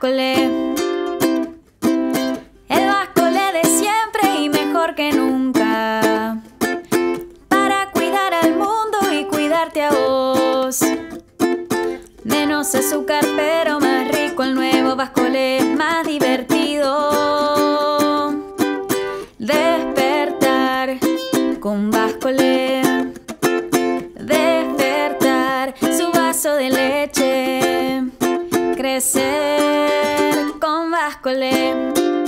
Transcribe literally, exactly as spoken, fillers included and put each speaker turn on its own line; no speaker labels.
Bascolé. El Bascolé de siempre y mejor que nunca, para cuidar al mundo y cuidarte a vos. Menos azúcar pero más rico el nuevo Bascolé, más divertido. Despertar con Bascolé. Despertar su vaso de leche. Crecer con Bascolé.